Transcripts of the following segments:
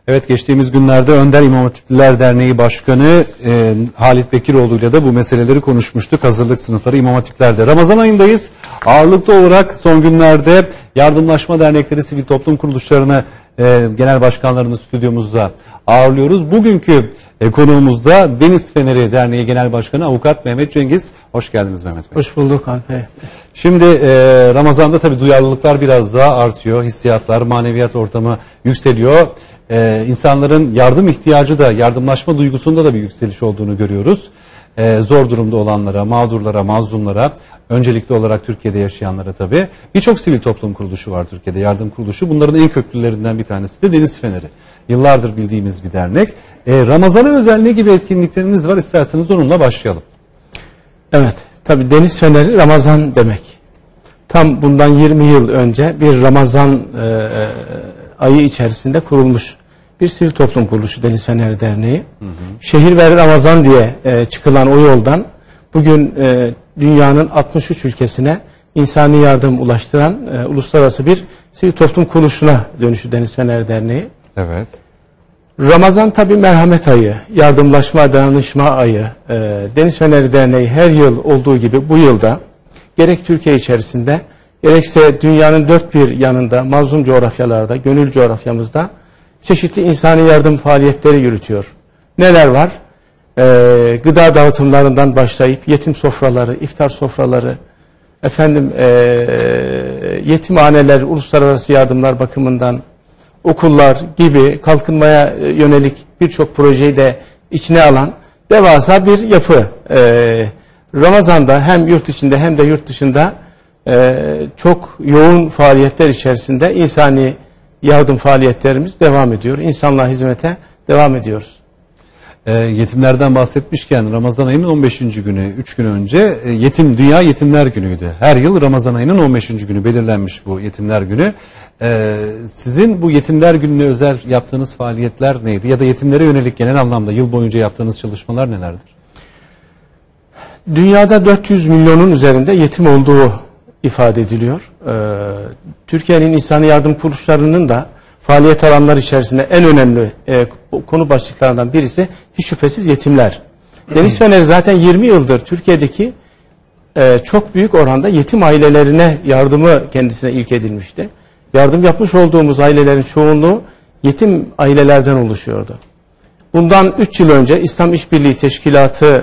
Evet, geçtiğimiz günlerde Önder İmam Hatipliler Derneği Başkanı Halit Bekiroğlu ile de bu meseleleri konuşmuştuk. Hazırlık sınıfları İmam Hatiplerde. Ramazan ayındayız. Ağırlıklı olarak son günlerde yardımlaşma dernekleri, sivil toplum kuruluşlarını genel başkanlarını stüdyomuzda ağırlıyoruz. Bugünkü konuğumuzda Deniz Feneri Derneği Genel Başkanı Avukat Mehmet Cengiz. Hoş geldiniz Mehmet Bey. Hoş bulduk Alper. Şimdi Ramazan'da tabii duyarlılıklar biraz daha artıyor. Hissiyatlar, maneviyat ortamı yükseliyor. İnsanların yardım ihtiyacı da, yardımlaşma duygusunda da bir yükseliş olduğunu görüyoruz. Zor durumda olanlara, mağdurlara, mazlumlara, öncelikli olarak Türkiye'de yaşayanlara tabii. Birçok sivil toplum kuruluşu var Türkiye'de, yardım kuruluşu. Bunların en köklülerinden bir tanesi de Deniz Feneri. Yıllardır bildiğimiz bir dernek. Ramazan'a özel ne gibi etkinlikleriniz var? İsterseniz onunla başlayalım. Evet, tabii Deniz Feneri Ramazan demek. Tam bundan 20 yıl önce bir Ramazan ayı içerisinde kurulmuş bir sivil toplum kuruluşu Deniz Feneri Derneği. Şehir ve Ramazan diye çıkılan o yoldan bugün dünyanın 63 ülkesine insani yardım ulaştıran uluslararası bir sivil toplum kuruluşuna dönüştü Deniz Feneri Derneği. Evet. Ramazan tabi merhamet ayı, yardımlaşma, dayanışma ayı. Deniz Feneri Derneği her yıl olduğu gibi bu yılda gerek Türkiye içerisinde gerekse dünyanın dört bir yanında mazlum coğrafyalarda, gönül coğrafyamızda çeşitli insani yardım faaliyetleri yürütüyor. Neler var? Gıda dağıtımlarından başlayıp yetim sofraları, iftar sofraları, yetimhaneler, uluslararası yardımlar bakımından okullar gibi kalkınmaya yönelik birçok projeyi de içine alan devasa bir yapı. Ramazan'da hem yurt içinde hem de yurt dışında çok yoğun faaliyetler içerisinde insani yardım faaliyetlerimiz devam ediyor. İnsanlığa hizmete devam ediyoruz. Yetimlerden bahsetmişken Ramazan ayının 15. günü, 3 gün önce Dünya Yetimler Günü'ydü. Her yıl Ramazan ayının 15. günü belirlenmiş bu Yetimler Günü. Sizin bu Yetimler Günü'ne özel yaptığınız faaliyetler neydi? Ya da yetimlere yönelik genel anlamda yıl boyunca yaptığınız çalışmalar nelerdir? Dünyada 400 milyonun üzerinde yetim olduğu ifade ediliyor. Türkiye'nin insani yardım kuruluşlarının da faaliyet alanları içerisinde en önemli konu başlıklarından birisi hiç şüphesiz yetimler. Deniz Feneri zaten 20 yıldır Türkiye'deki çok büyük oranda yetim ailelerine yardımı kendisine ilk edilmişti. Yardım yapmış olduğumuz ailelerin çoğunluğu yetim ailelerden oluşuyordu. Bundan 3 yıl önce İslam İşbirliği Teşkilatı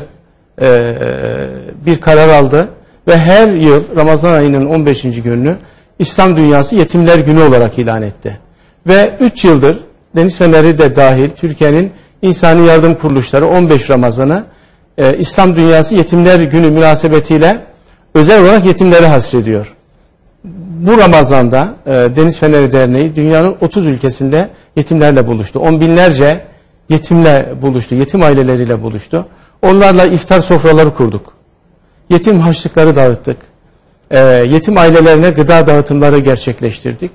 bir karar aldı ve her yıl Ramazan ayının 15. gününü İslam Dünyası Yetimler Günü olarak ilan etti. Ve 3 yıldır Deniz Feneri de dahil Türkiye'nin insani yardım kuruluşları 15 Ramazan'ı İslam Dünyası Yetimler Günü münasebetiyle özel olarak yetimleri hasrediyor. Bu Ramazan'da Deniz Feneri Derneği dünyanın 30 ülkesinde yetimlerle buluştu. On binlerce yetimle buluştu, yetim aileleriyle buluştu. Onlarla iftar sofraları kurduk. Yetim harçlıkları dağıttık. Yetim ailelerine gıda dağıtımları gerçekleştirdik.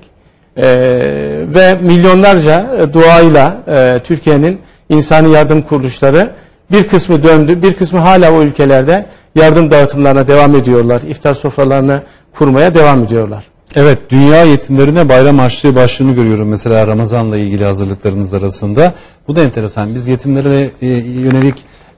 Ve milyonlarca duayla Türkiye'nin insani yardım kuruluşları bir kısmı döndü, bir kısmı hala o ülkelerde yardım dağıtımlarına devam ediyorlar. İftar sofralarını kurmaya devam ediyorlar. Evet, Dünya Yetimlerine Bayram Harçlığı başlığını görüyorum mesela Ramazan'la ilgili hazırlıklarınız arasında. Bu da enteresan. Biz yetimlere yönelik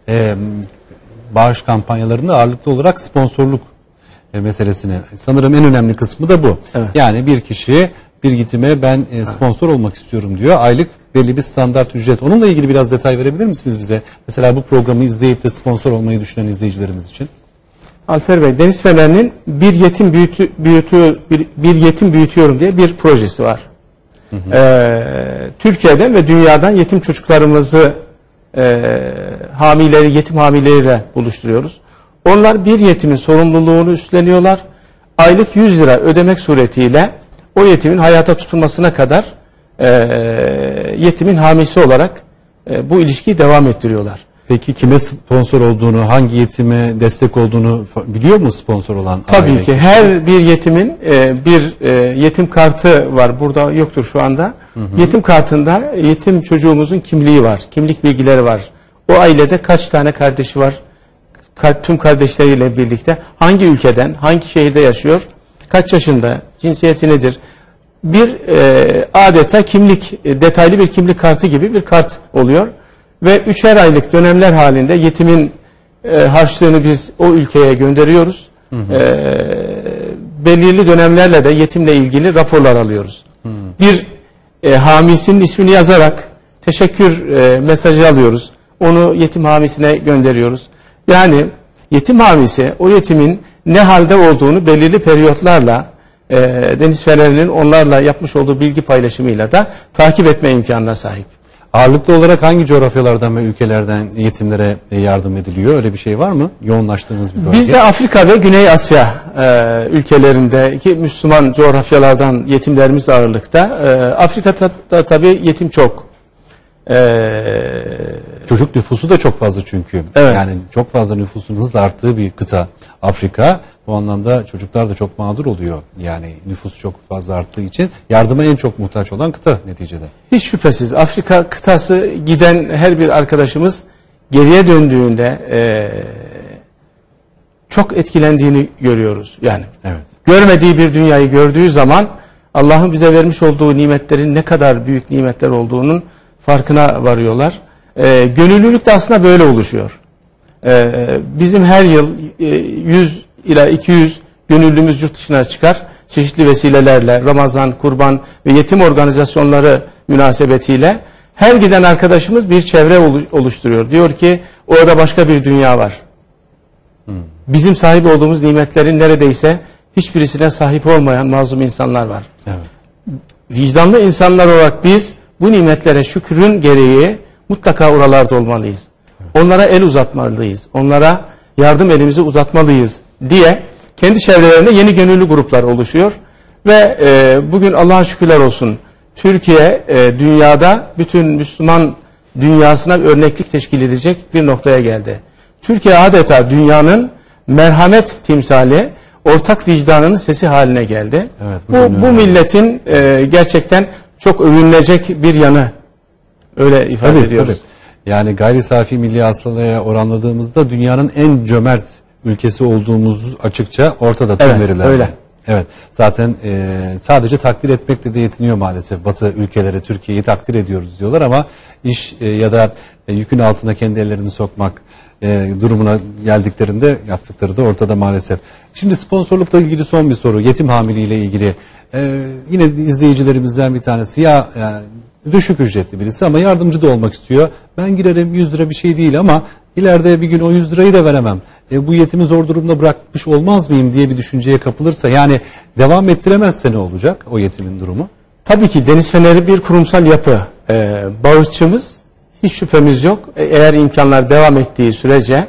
bağış kampanyalarında ağırlıklı olarak sponsorluk meselesini, sanırım en önemli kısmı da bu. Evet. Yani bir kişi bir yetime ben sponsor olmak istiyorum diyor. Aylık belli bir standart ücret. Onunla ilgili biraz detay verebilir misiniz bize? Mesela bu programı izleyip de sponsor olmayı düşünen izleyicilerimiz için. Alper Bey, Deniz Feneri'nin bir yetim büyütüyorum diye bir projesi var. Türkiye'den ve dünyadan yetim çocuklarımızı yetim hamileriyle buluşturuyoruz. Onlar bir yetimin sorumluluğunu üstleniyorlar. Aylık 100 lira ödemek suretiyle o yetimin hayata tutulmasına kadar yetimin hamisi olarak bu ilişkiyi devam ettiriyorlar. Peki kime sponsor olduğunu, hangi yetime destek olduğunu biliyor mu sponsor olan? Tabii ki her bir yetimin bir yetim kartı var. Burada yoktur şu anda. Yetim kartında yetim çocuğumuzun kimliği var. Kimlik bilgileri var. O ailede kaç tane kardeşi var? Tüm kardeşleriyle birlikte hangi ülkeden, hangi şehirde yaşıyor? Kaç yaşında? Cinsiyeti nedir? bir adeta kimlik, detaylı bir kimlik kartı gibi bir kart oluyor. Ve 3'er aylık dönemler halinde yetimin harçlığını biz o ülkeye gönderiyoruz. Belirli dönemlerle de yetimle ilgili raporlar alıyoruz. Bir hamisinin ismini yazarak teşekkür mesajı alıyoruz. Onu yetim hamisine gönderiyoruz. Yani yetim hamisi o yetimin ne halde olduğunu belirli periyotlarla Deniz Feneri'nin onlarla yapmış olduğu bilgi paylaşımıyla da takip etme imkanına sahip. Ağırlıklı olarak hangi coğrafyalardan ve ülkelerden yetimlere yardım ediliyor? Öyle bir şey var mı? Yoğunlaştığınız bir bölge. Biz de Afrika ve Güney Asya ülkelerindeki Müslüman coğrafyalardan yetimlerimiz ağırlıkta. Afrika'da tabii yetim çok. Çocuk nüfusu da çok fazla çünkü. Evet. Yani çok fazla nüfusun hızla arttığı bir kıta Afrika. Bu anlamda çocuklar da çok mağdur oluyor. Yani nüfus çok fazla arttığı için yardıma en çok muhtaç olan kıta neticede. Hiç şüphesiz Afrika kıtası giden her bir arkadaşımız geriye döndüğünde çok etkilendiğini görüyoruz. Yani Evet. görmediği bir dünyayı gördüğü zaman Allah'ın bize vermiş olduğu nimetlerin ne kadar büyük nimetler olduğunun farkına varıyorlar. Gönüllülük de aslında böyle oluşuyor. Bizim her yıl 100 ila 200 gönüllümüz yurt dışına çıkar. Çeşitli vesilelerle Ramazan, Kurban ve yetim organizasyonları münasebetiyle her giden arkadaşımız bir çevre oluşturuyor. Diyor ki orada başka bir dünya var. Bizim sahip olduğumuz nimetlerin neredeyse hiçbirisine sahip olmayan mazlum insanlar var. Evet. Vicdanlı insanlar olarak biz bu nimetlere şükrün gereği mutlaka oralarda olmalıyız. Onlara el uzatmalıyız. Onlara yardım elimizi uzatmalıyız diye kendi çevrelerinde yeni gönüllü gruplar oluşuyor. Ve bugün Allah'a şükürler olsun Türkiye dünyada bütün Müslüman dünyasına örneklik teşkil edecek bir noktaya geldi. Türkiye adeta dünyanın merhamet timsali, ortak vicdanının sesi haline geldi. Evet, bu milletin gerçekten çok övünülecek bir yanı. Öyle ifade ediyoruz. Tabii. Yani gayri safi milli hasılaya oranladığımızda dünyanın en cömert ülkesi olduğumuz açıkça ortada tüm verilerle. Öyle. Evet. Zaten sadece takdir etmekle de yetiniyor maalesef. Batı ülkeleri Türkiye'yi takdir ediyoruz diyorlar ama iş ya da yükün altına kendi ellerini sokmak durumuna geldiklerinde yaptıkları da ortada maalesef. Şimdi sponsorlukla ilgili son bir soru. Yetim hamiliyle ilgili. Yine izleyicilerimizden bir tanesi yani düşük ücretli birisi ama yardımcı da olmak istiyor. Ben girerim 100 lira bir şey değil ama ileride bir gün o 100 lirayı da veremem. Bu yetimi zor durumda bırakmış olmaz mıyım diye bir düşünceye kapılırsa yani devam ettiremezse ne olacak o yetimin durumu? Tabii ki Deniz Feneri bir kurumsal yapı. Bağışçımız hiç şüphemiz yok. Eğer imkanlar devam ettiği sürece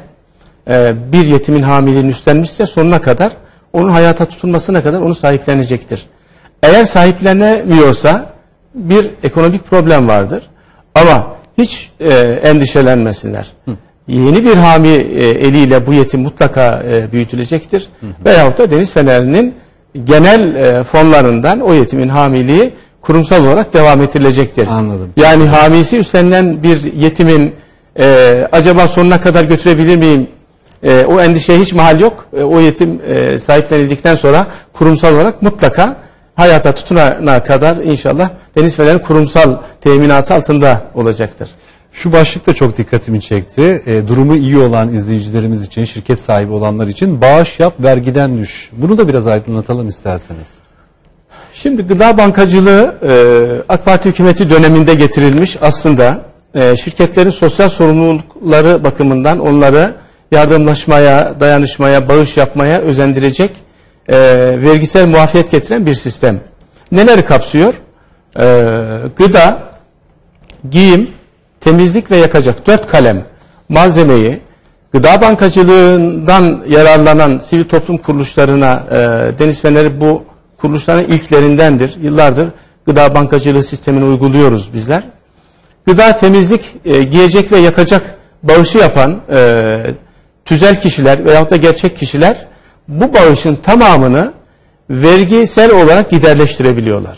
bir yetimin hamileliğini üstlenmişse sonuna kadar onun hayata tutunmasına kadar onu sahiplenecektir. Eğer sahiplenemiyorsa bir ekonomik problem vardır. Ama hiç endişelenmesinler. Yeni bir hami eliyle bu yetim mutlaka büyütülecektir. Veyahut da Deniz Feneri'nin genel fonlarından o yetimin hamiliği kurumsal olarak devam ettirilecektir. Anladım. Yani hamisi üstlenilen bir yetimin acaba sonuna kadar götürebilir miyim? O endişeye hiç mahal yok. O yetim sahiplenildikten sonra kurumsal olarak mutlaka hayata tutunana kadar inşallah Deniz Feneri'nin kurumsal teminatı altında olacaktır. Şu başlık da çok dikkatimi çekti. Durumu iyi olan izleyicilerimiz için, şirket sahibi olanlar için bağış yap, vergiden düş. Bunu da biraz aydınlatalım isterseniz. Şimdi gıda bankacılığı AK Parti hükümeti döneminde getirilmiş aslında şirketlerin sosyal sorumlulukları bakımından onları yardımlaşmaya, dayanışmaya, bağış yapmaya özendirecek vergisel muafiyet getiren bir sistem. Neleri kapsıyor? Gıda, giyim, temizlik ve yakacak 4 kalem malzemeyi gıda bankacılığından yararlanan sivil toplum kuruluşlarına Deniz Feneri bu kuruluşların ilklerindendir. Yıllardır gıda bankacılığı sistemini uyguluyoruz bizler. Gıda, temizlik, giyecek ve yakacak bağışı yapan tüzel kişiler veyahut da gerçek kişiler bu bağışın tamamını vergisel olarak giderleştirebiliyorlar.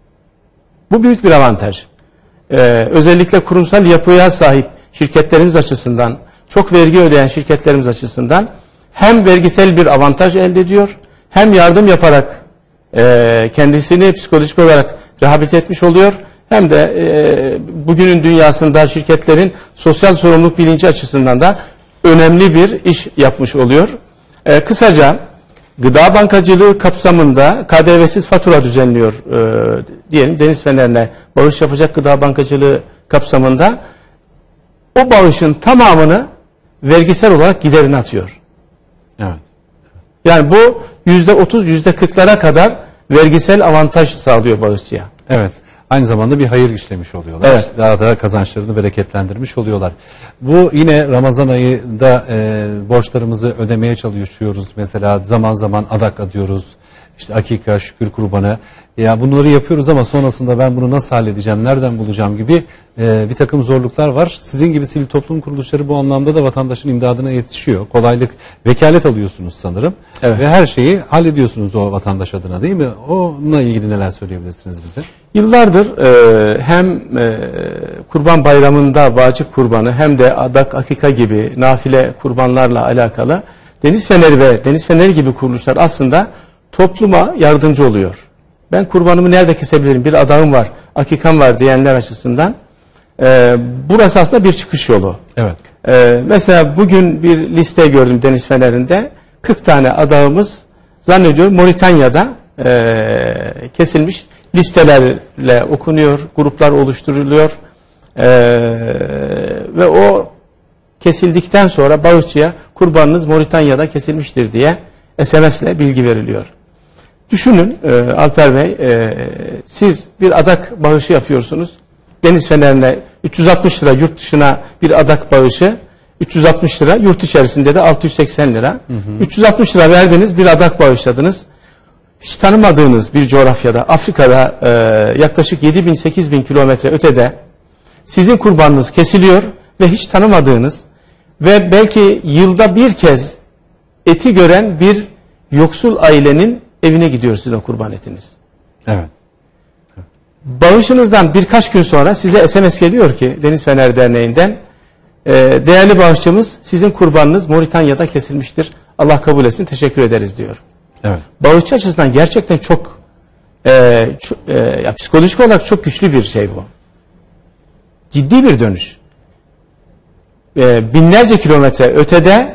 Bu büyük bir avantaj. Özellikle kurumsal yapıya sahip şirketlerimiz açısından, çok vergi ödeyen şirketlerimiz açısından hem vergisel bir avantaj elde ediyor, hem yardım yaparak kendisini psikolojik olarak rehabilite etmiş oluyor. Hem de bugünün dünyasında şirketlerin sosyal sorumluluk bilinci açısından da önemli bir iş yapmış oluyor. Kısaca gıda bankacılığı kapsamında KDV'siz fatura düzenliyor diyelim. Deniz Fener'ine bağış yapacak gıda bankacılığı kapsamında o bağışın tamamını vergisel olarak giderine atıyor. Evet. Yani bu %30, %40'lara kadar vergisel avantaj sağlıyor bağışçıya. Evet. Aynı zamanda bir hayır işlemiş oluyorlar. Evet. Daha da kazançlarını bereketlendirmiş oluyorlar. Bu yine Ramazan ayında borçlarımızı ödemeye çalışıyoruz. Mesela zaman zaman adak adıyoruz. İşte akika, şükür kurbanı. Ya bunları yapıyoruz ama sonrasında ben bunu nasıl halledeceğim, nereden bulacağım gibi bir takım zorluklar var. Sizin gibi sivil toplum kuruluşları bu anlamda da vatandaşın imdadına yetişiyor. Kolaylık, vekalet alıyorsunuz sanırım. Evet. Ve her şeyi hallediyorsunuz o vatandaş adına, değil mi? Onunla ilgili neler söyleyebilirsiniz bize? Yıllardır hem Kurban Bayramı'nda vacip kurbanı hem de adak, akika gibi nafile kurbanlarla alakalı Deniz Feneri ve Deniz Feneri gibi kuruluşlar aslında topluma yardımcı oluyor. Ben kurbanımı nerede kesebilirim? Bir adağım var, akikam var diyenler açısından burası aslında bir çıkış yolu. Evet. Mesela bugün bir liste gördüm Deniz Feneri'nde. 40 tane adağımız zannediyorum Moritanya'da kesilmiş. Listelerle okunuyor, gruplar oluşturuluyor ve o kesildikten sonra bağışçıya kurbanınız Moritanya'da kesilmiştir diye SMS'le bilgi veriliyor. Düşünün Alper Bey, siz bir adak bağışı yapıyorsunuz. Deniz Fener'ine 360 lira yurt dışına bir adak bağışı, 360 lira yurt içerisinde de 680 lira. 360 lira verdiniz, bir adak bağışladınız. Hiç tanımadığınız bir coğrafyada, Afrika'da yaklaşık 7.000-8.000 kilometre ötede sizin kurbanınız kesiliyor ve hiç tanımadığınız ve belki yılda bir kez eti gören bir yoksul ailenin evine gidiyor sizin o kurban etiniz. Evet. Bağışınızdan birkaç gün sonra size SMS geliyor ki Deniz Fener Derneği'nden değerli bağışçımız sizin kurbanınız Moritanya'da kesilmiştir. Allah kabul etsin, teşekkür ederiz diyor. Evet. Bağışçı açısından gerçekten çok psikolojik olarak çok güçlü bir şey bu. Ciddi bir dönüş. Binlerce kilometre ötede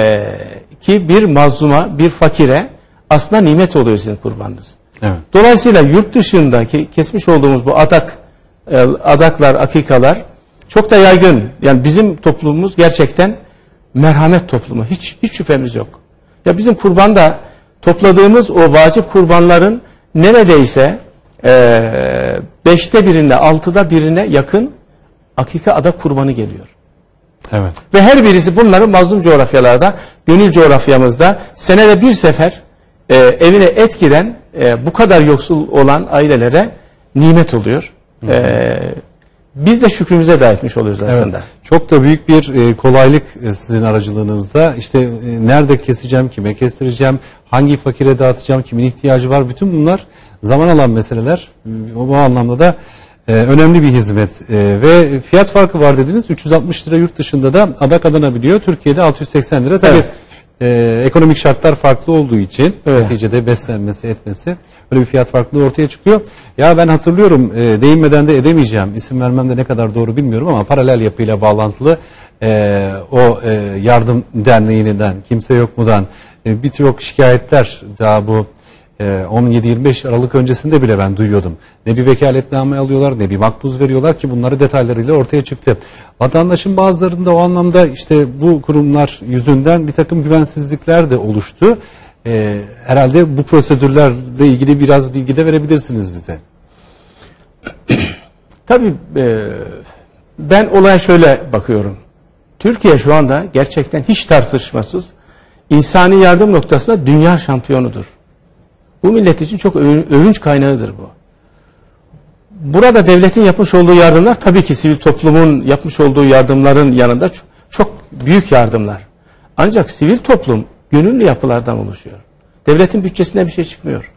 ki bir mazluma, bir fakire aslında nimet oluyor sizin kurbanınız. Evet. Dolayısıyla yurt dışındaki kesmiş olduğumuz bu adaklar, akikalar çok da yaygın. Yani bizim toplumumuz gerçekten merhamet toplumu. Hiç şüphemiz yok. Ya bizim kurbanda topladığımız o vacip kurbanların neredeyse 5'te birine, 6'da birine yakın akika adak kurbanı geliyor. Evet. Ve her birisi bunların mazlum coğrafyalarda, gönül coğrafyamızda senede bir sefer evine et giren bu kadar yoksul olan ailelere nimet oluyor. Biz de şükrümüze dua etmiş oluyoruz aslında. Evet. Çok da büyük bir kolaylık sizin aracılığınızda. İşte nerede keseceğim, kime kestireceğim, hangi fakire dağıtacağım, kimin ihtiyacı var. Bütün bunlar zaman alan meseleler. Bu anlamda da önemli bir hizmet. Ve fiyat farkı var dediniz. 360 lira yurt dışında da adak adanabiliyor. Türkiye'de 680 lira. Tabii ekonomik şartlar farklı olduğu için neticede beslenmesi, etmesi böyle bir fiyat farklılığı ortaya çıkıyor. Ya ben hatırlıyorum, değinmeden de edemeyeceğim. İsim vermem de ne kadar doğru bilmiyorum ama paralel yapıyla bağlantılı o yardım derneğinden, kimse yok mudan birçok şikayetler daha bu 17-25 Aralık öncesinde bile ben duyuyordum. Ne bir vekaletname alıyorlar, ne bir makbuz veriyorlar ki bunları detaylarıyla ortaya çıktı. Vatandaşın bazılarında o anlamda işte bu kurumlar yüzünden bir takım güvensizlikler de oluştu. Herhalde bu prosedürlerle ilgili biraz bilgi de verebilirsiniz bize. Tabii ben olaya şöyle bakıyorum. Türkiye şu anda gerçekten hiç tartışmasız insani yardım noktasında dünya şampiyonudur. Bu millet için çok övünç kaynağıdır bu. Burada devletin yapmış olduğu yardımlar tabii ki sivil toplumun yapmış olduğu yardımların yanında çok büyük yardımlar. Ancak sivil toplum gönüllü yapılardan oluşuyor. Devletin bütçesinden bir şey çıkmıyor.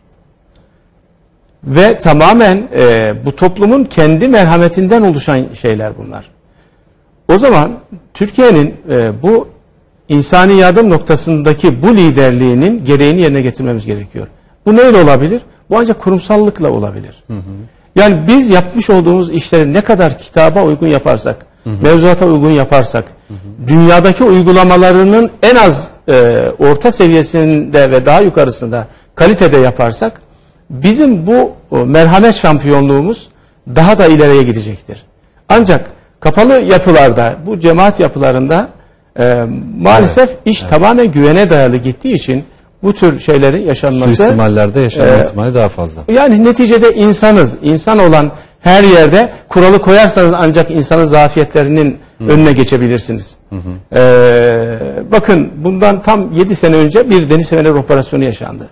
Ve tamamen bu toplumun kendi merhametinden oluşan şeyler bunlar. O zaman Türkiye'nin bu insani yardım noktasındaki bu liderliğinin gereğini yerine getirmemiz gerekiyor. Bu neyle olabilir? Bu ancak kurumsallıkla olabilir. Yani biz yapmış olduğumuz işleri ne kadar kitaba uygun yaparsak, mevzuata uygun yaparsak, dünyadaki uygulamalarının en az orta seviyesinde ve daha yukarısında kalitede yaparsak, bizim bu merhamet şampiyonluğumuz daha da ileriye gidecektir. Ancak kapalı yapılarda, bu cemaat yapılarında maalesef iş tamamen güvene dayalı gittiği için bu tür şeylerin yaşanması... Suistimallerde yaşanma ihtimali daha fazla. Yani neticede insanız. İnsan olan her yerde kuralı koyarsanız ancak insanın zafiyetlerinin önüne geçebilirsiniz. Bakın bundan tam 7 sene önce bir deniz feneri operasyonu yaşandı.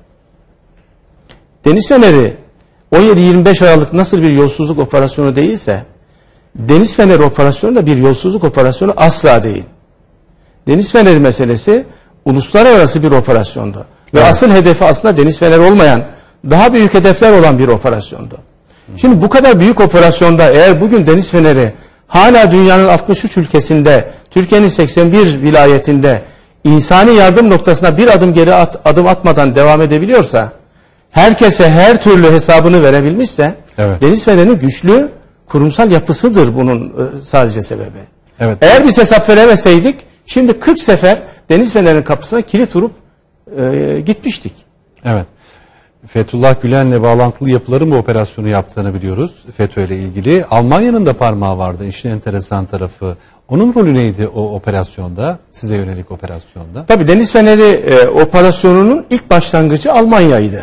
Deniz feneri 17-25 Aralık nasıl bir yolsuzluk operasyonu değilse, deniz feneri operasyonu da bir yolsuzluk operasyonu asla değil. Deniz feneri meselesi uluslararası bir operasyondu. Ve asıl hedefi aslında deniz feneri olmayan, daha büyük hedefler olan bir operasyondu. Şimdi bu kadar büyük operasyonda eğer bugün deniz feneri hala dünyanın 63 ülkesinde, Türkiye'nin 81 vilayetinde insani yardım noktasına bir adım geri adım atmadan devam edebiliyorsa, herkese her türlü hesabını verebilmişse, deniz fenerinin güçlü kurumsal yapısıdır bunun sadece sebebi. Eğer biz hesap veremeseydik, şimdi 40 sefer deniz fenerinin kapısına kilit vurup gitmiştik. Evet. Fethullah Gülen'le bağlantılı yapıların bu operasyonu yaptığını biliyoruz. FETÖ ile ilgili. Almanya'nın da parmağı vardı. İşin enteresan tarafı. Onun rolü neydi o operasyonda? Size yönelik operasyonda? Tabii deniz feneri operasyonunun ilk başlangıcı Almanya'ydı.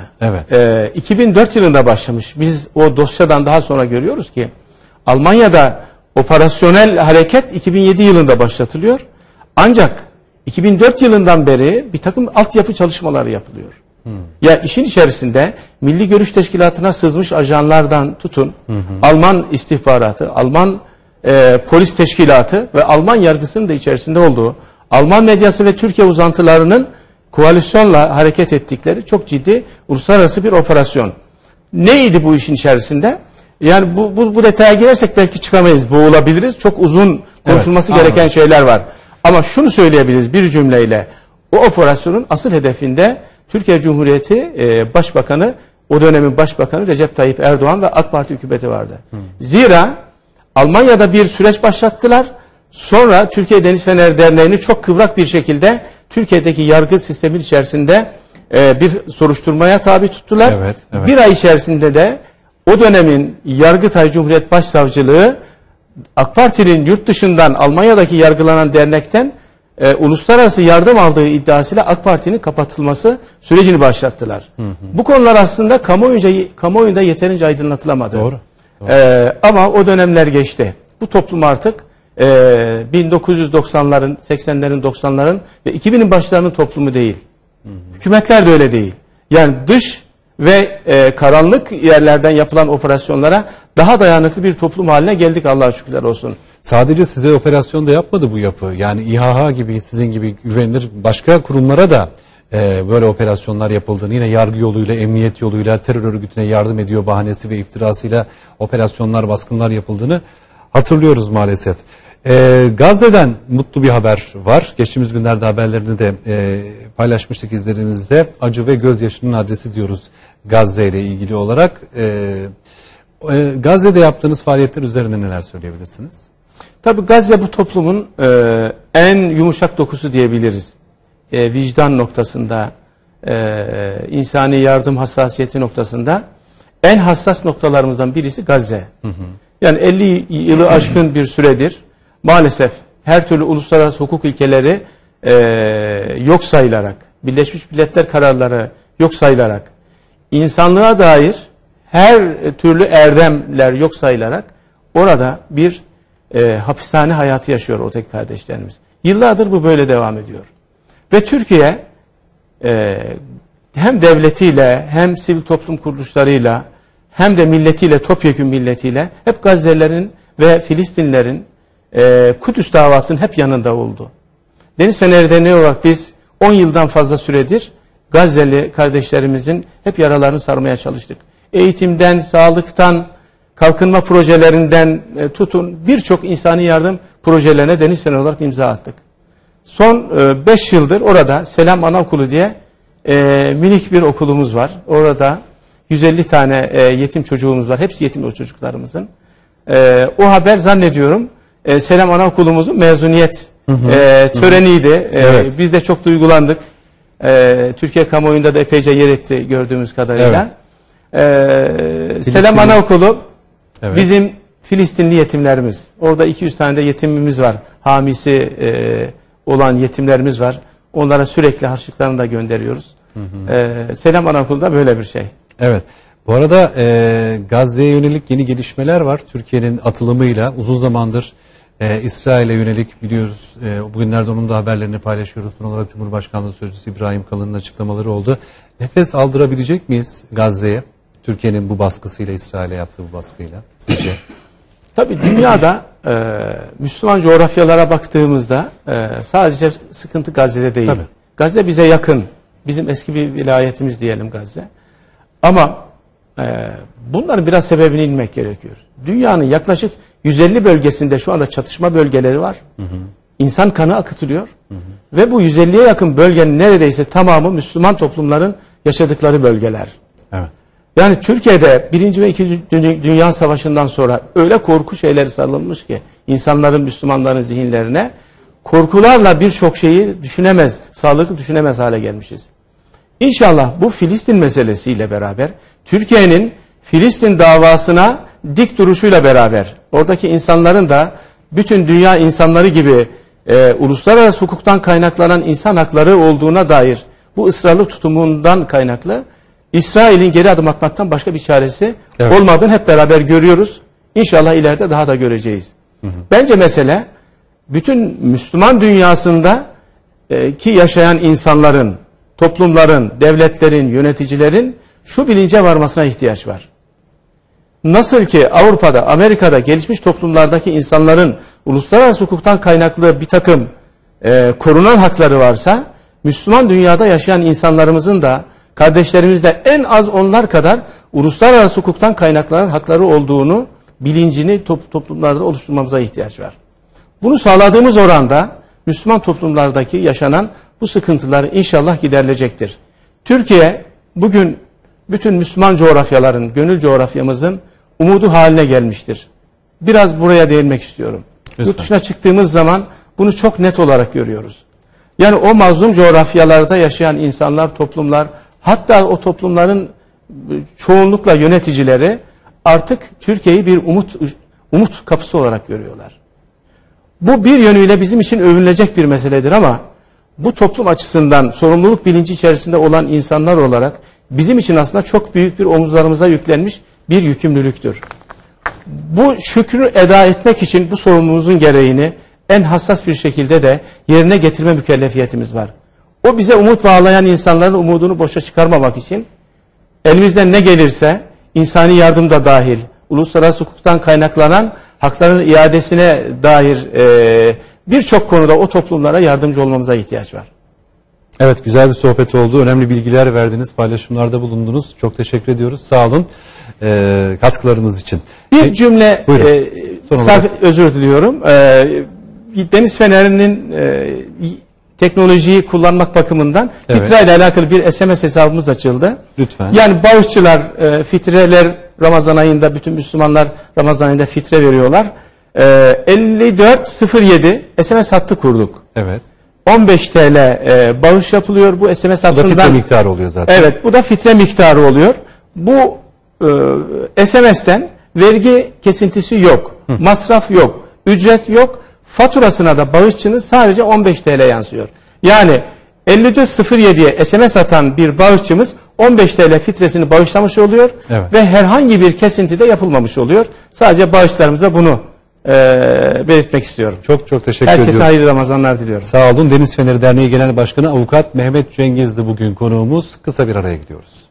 2004 yılında başlamış. Biz o dosyadan daha sonra görüyoruz ki Almanya'da operasyonel hareket 2007 yılında başlatılıyor. Ancak 2004 yılından beri bir takım altyapı çalışmaları yapılıyor. Ya işin içerisinde Milli Görüş Teşkilatı'na sızmış ajanlardan tutun, Alman istihbaratı, Alman polis teşkilatı ve Alman yargısının da içerisinde olduğu, Alman medyası ve Türkiye uzantılarının koalisyonla hareket ettikleri çok ciddi uluslararası bir operasyon. Neydi bu işin içerisinde? Yani bu detaya girersek belki çıkamayız, boğulabiliriz. Çok uzun konuşulması gereken şeyler var. Ama şunu söyleyebiliriz bir cümleyle. O operasyonun asıl hedefinde Türkiye Cumhuriyeti Başbakanı, o dönemin Başbakanı Recep Tayyip Erdoğan ve AK Parti hükümeti vardı. Zira Almanya'da bir süreç başlattılar. Sonra Türkiye Deniz Feneri Derneği'ni çok kıvrak bir şekilde Türkiye'deki yargı sistemin içerisinde bir soruşturmaya tabi tuttular. Bir ay içerisinde de o dönemin Yargıtay Cumhuriyet Başsavcılığı AK Parti'nin yurt dışından Almanya'daki yargılanan dernekten uluslararası yardım aldığı iddiasıyla AK Parti'nin kapatılması sürecini başlattılar. Bu konular aslında kamuoyunda yeterince aydınlatılamadı. Ama o dönemler geçti. Bu toplum artık 1990'ların, 80'lerin, 90'ların ve 2000'in başlarının toplumu değil. Hükümetler de öyle değil. Yani dış ve karanlık yerlerden yapılan operasyonlara daha dayanıklı bir toplum haline geldik, Allah'a şükürler olsun. Sadece size operasyon da yapmadı bu yapı. Yani İHH gibi, sizin gibi güvenilir başka kurumlara da böyle operasyonlar yapıldığını, yine yargı yoluyla, emniyet yoluyla terör örgütüne yardım ediyor bahanesi ve iftirasıyla operasyonlar, baskınlar yapıldığını hatırlıyoruz maalesef. Gazze'den mutlu bir haber var. Geçtiğimiz günlerde haberlerini de paylaşmıştık izlerinizde. Acı ve gözyaşının adresi diyoruz Gazze ile ilgili olarak. Gazze'de yaptığınız faaliyetler üzerinde neler söyleyebilirsiniz? Tabii Gazze bu toplumun en yumuşak dokusu diyebiliriz. Vicdan noktasında, insani yardım hassasiyeti noktasında en hassas noktalarımızdan birisi Gazze. Yani 50 yılı aşkın bir süredir maalesef her türlü uluslararası hukuk ilkeleri yok sayılarak, Birleşmiş Milletler kararları yok sayılarak, insanlığa dair her türlü erdemler yok sayılarak orada bir hapishane hayatı yaşıyor oradaki kardeşlerimiz. Yıllardır bu böyle devam ediyor. Ve Türkiye hem devletiyle hem sivil toplum kuruluşlarıyla hem de milletiyle, topyekün milletiyle hep Gazze'lerin ve Filistinlerin Kudüs davasının hep yanında oldu. Deniz Feneri Derneği olarak biz 10 yıldan fazla süredir Gazze'li kardeşlerimizin hep yaralarını sarmaya çalıştık. Eğitimden, sağlıktan, kalkınma projelerinden tutun birçok insani yardım projelerine Deniz Feneri olarak imza attık. Son 5 yıldır orada Selam Anaokulu diye minik bir okulumuz var. Orada 150 tane yetim çocuğumuz var. Hepsi yetim o çocuklarımızın. O haber zannediyorum Selam Anaokulumuzun mezuniyet töreniydi. Evet. Biz de çok duygulandık. Türkiye kamuoyunda da epeyce yer etti gördüğümüz kadarıyla. Selam Anaokulu bizim Filistinli yetimlerimiz. Orada 200 tane de yetimimiz var. Hamisi olan yetimlerimiz var. Onlara sürekli harçlıklarını da gönderiyoruz. Selam Anaokulu'da böyle bir şey. Evet. Bu arada Gazze'ye yönelik yeni gelişmeler var. Türkiye'nin atılımıyla uzun zamandır İsrail'e yönelik biliyoruz. Bugünlerde onun da haberlerini paylaşıyoruz. Son olarak Cumhurbaşkanlığı Sözcüsü İbrahim Kalın'ın açıklamaları oldu. Nefes aldırabilecek miyiz Gazze'ye? Türkiye'nin bu baskısıyla, İsrail'e yaptığı bu baskıyla sizce? Tabii dünyada Müslüman coğrafyalara baktığımızda sadece sıkıntı Gazze'de değil. Tabii. Gazze bize yakın. Bizim eski bir vilayetimiz diyelim Gazze. Ama bunların biraz sebebini inmek gerekiyor. Dünyanın yaklaşık 150 bölgesinde şu anda çatışma bölgeleri var. İnsan kanı akıtılıyor. Ve bu 150'ye yakın bölgenin neredeyse tamamı Müslüman toplumların yaşadıkları bölgeler. Evet. Yani Türkiye'de 1. ve 2. Dünya Savaşı'ndan sonra öyle korku şeyleri sarılmış ki insanların, Müslümanların zihinlerine korkularla birçok şeyi düşünemez, sağlıklı düşünemez hale gelmişiz. İnşallah bu Filistin meselesiyle beraber Türkiye'nin Filistin davasına dik duruşuyla beraber oradaki insanların da bütün dünya insanları gibi uluslararası hukuktan kaynaklanan insan hakları olduğuna dair bu ısrarlı tutumundan kaynaklı İsrail'in geri adım atmaktan başka bir çaresi olmadığını hep beraber görüyoruz. İnşallah ileride daha da göreceğiz. Bence mesele bütün Müslüman dünyasında ki yaşayan insanların, toplumların, devletlerin, yöneticilerin şu bilince varmasına ihtiyaç var. Nasıl ki Avrupa'da, Amerika'da, gelişmiş toplumlardaki insanların uluslararası hukuktan kaynaklı bir takım korunan hakları varsa, Müslüman dünyada yaşayan insanlarımızın da, kardeşlerimiz de en az onlar kadar uluslararası hukuktan kaynaklanan hakları olduğunu, bilincini toplumlarda oluşturmamıza ihtiyaç var. Bunu sağladığımız oranda Müslüman toplumlardaki yaşanan bu sıkıntılar inşallah giderilecektir. Türkiye bugün bütün Müslüman coğrafyaların, gönül coğrafyamızın umudu haline gelmiştir. Biraz buraya değinmek istiyorum. Lütfen. Yurt dışına çıktığımız zaman bunu çok net olarak görüyoruz. Yani o mazlum coğrafyalarda yaşayan insanlar, toplumlar, hatta o toplumların çoğunlukla yöneticileri artık Türkiye'yi bir umut kapısı olarak görüyorlar. Bu bir yönüyle bizim için övünülecek bir meseledir ama bu toplum açısından sorumluluk bilinci içerisinde olan insanlar olarak bizim için aslında çok büyük bir omuzlarımıza yüklenmiş bir yükümlülüktür. Bu şükrü eda etmek için bu sorumluluğumuzun gereğini en hassas bir şekilde de yerine getirme mükellefiyetimiz var. O bize umut bağlayan insanların umudunu boşa çıkarmamak için elimizden ne gelirse insani yardım da dahil, uluslararası hukuktan kaynaklanan hakların iadesine dair birçok konuda o toplumlara yardımcı olmamıza ihtiyaç var. Evet, güzel bir sohbet oldu. Önemli bilgiler verdiniz, paylaşımlarda bulundunuz. Çok teşekkür ediyoruz. Sağ olun katkılarınız için. Bir cümle özür diliyorum. Deniz Feneri'nin teknolojiyi kullanmak bakımından fitre ile alakalı bir SMS hesabımız açıldı. Lütfen. Yani bağışçılar, fitreler Ramazan ayında, bütün Müslümanlar Ramazan ayında fitre veriyorlar. 5407 SMS hattı kurduk. Evet. 15 TL bağış yapılıyor. Bu SMS hattından. Bu da fitre miktarı oluyor zaten. Evet, bu da fitre miktarı oluyor. Bu SMS'ten vergi kesintisi yok. Masraf yok. Ücret yok. Faturasına da bağışçının sadece 15 TL yansıyor. Yani 5407'ye SMS atan bir bağışçımız 15 TL fitresini bağışlamış oluyor ve herhangi bir kesinti de yapılmamış oluyor. Sadece bağışlarımıza bunu belirtmek istiyorum. Çok teşekkür ediyoruz. Herkese hayırlı Ramazanlar diliyorum. Sağ olun. Deniz Feneri Derneği Genel Başkanı Avukat Mehmet Cengiz'di bugün konuğumuz. Kısa bir araya gidiyoruz.